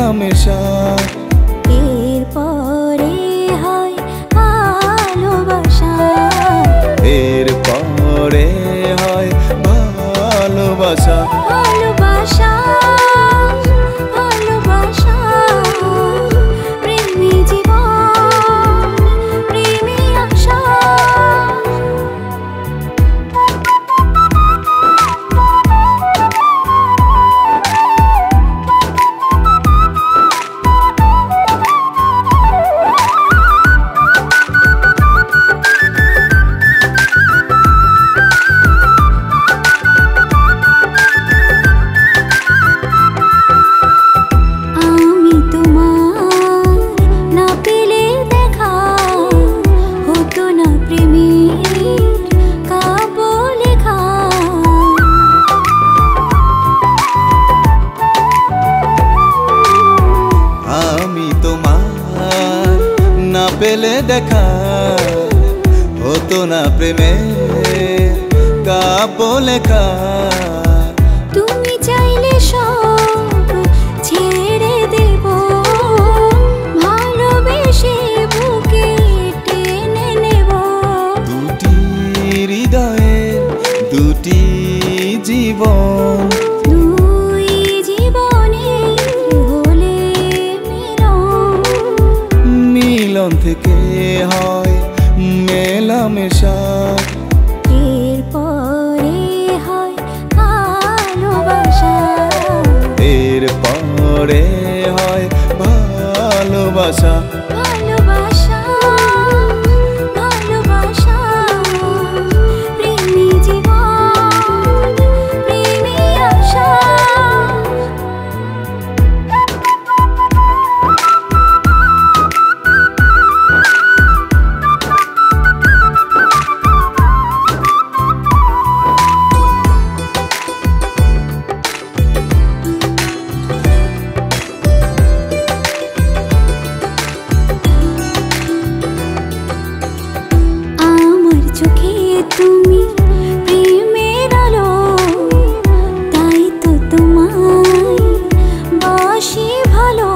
মেলামেশা, এরপরে হয় ভালোবাসা, এরপরে হয় ভালোবাসা। ভালোবাসা ভালোবাসা প্রেমী জীবন প্রেমী আশা। না পেলে দেখা হতো না প্রেমের কাব্য লেখা। তুমি চাইলে সব ছেড়ে দেব, ভালোবেসে বুকে টেনে নেব। দুটি হৃদয়ের দুটি জীবন, দুই জীবনে হলে মিলন থেকে হয় মেলামেশা, এরপরে হয় ভালোবাসা, এরপরে হয় ভালোবাসা। ভালোবাসা ভালোবাসা প্রেমী জীবন প্রেমী আশা। চোখে তুমি প্রেমের আলো, তাই তো তোমায় বাসি ভালো।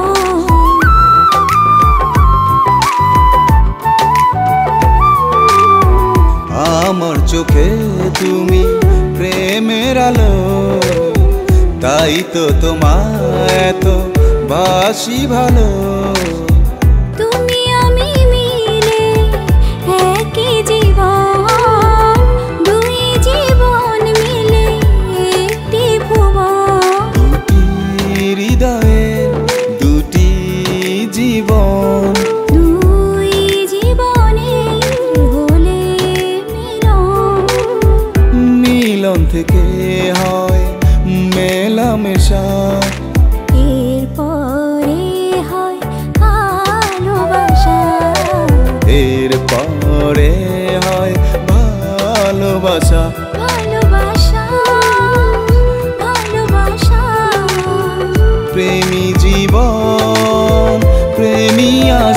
আমার চোখে তুমি প্রেমের আলো, তাই তো তোমায় এত বাসি ভালো। তুমি আমি মিলে একই জীবন, দুই জীবন মিলে একটি ভুবন। দুটি হৃদয়ের দুটি জীবন, দুই জীবনে হলে মিলন থেকে হয় মেলামেশা, এরপরে হয় ভালোবাসা, এরপরে হয় ভালোবাসা। ভালোবাসা ভালোবাসা প্রেমী জীবন প্রেমী